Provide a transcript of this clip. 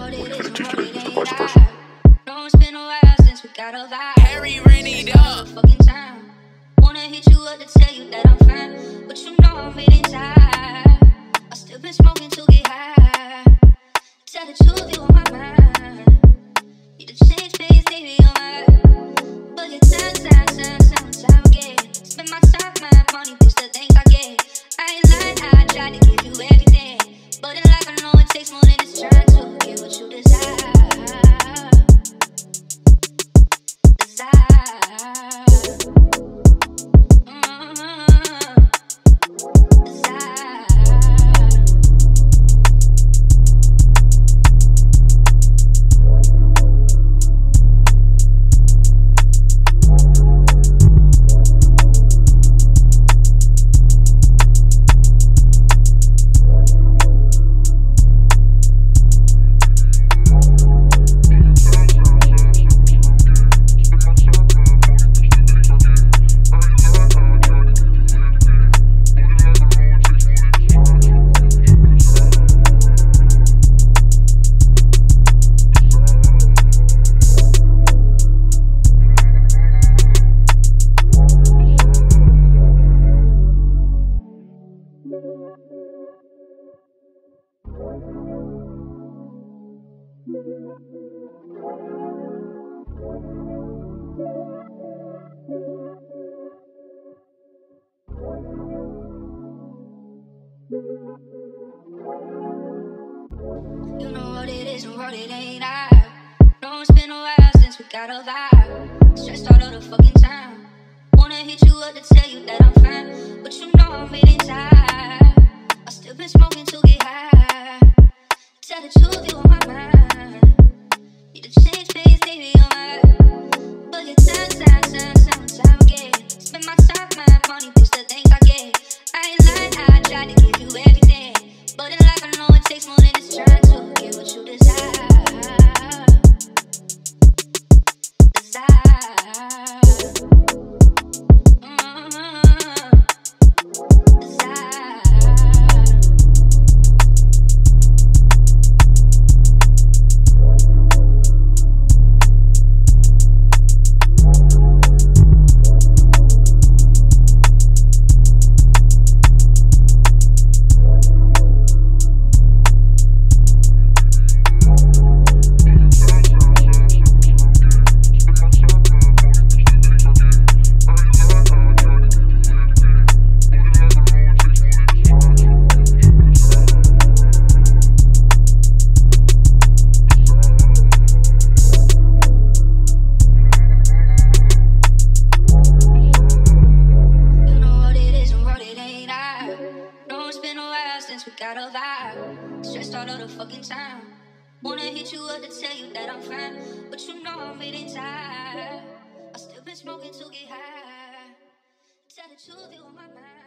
Put attention to the vice versa. No, it's been a while since we got a vibe. Harry ran it up. Fucking time. Wanna hit you up to tell you that I'm fine, but you know I'm really tired. I still been smoking to get high. Tell the truth, you on my mind. Need to change pace, baby, on my. But your time again. Spend my time, my money, bitch, the things I get. I ain't lying, I tried to give you everything, but in life I know it takes more than it's trying to get what you desire. You know what it is and what it ain't. I know it's been a while since we got a vibe. Stressed all of the fucking time. Wanna hit you up to tell you that I'm fine, but you know I'm really tired. I still been smoking to get high. Tell the truth, you on my mind. Need to change pace, baby, on my. But your time again. Spend my time, my money, bitch, the things I get. I ain't lying, I tried to give you everything, but in life I know it takes more than it's trying to get what you desire. We got a vibe, stressed all of the fucking time. Wanna hit you up to tell you that I'm fine, but you know I'm really tired. I still been smoking to get high. Tell the truth, you on my mind.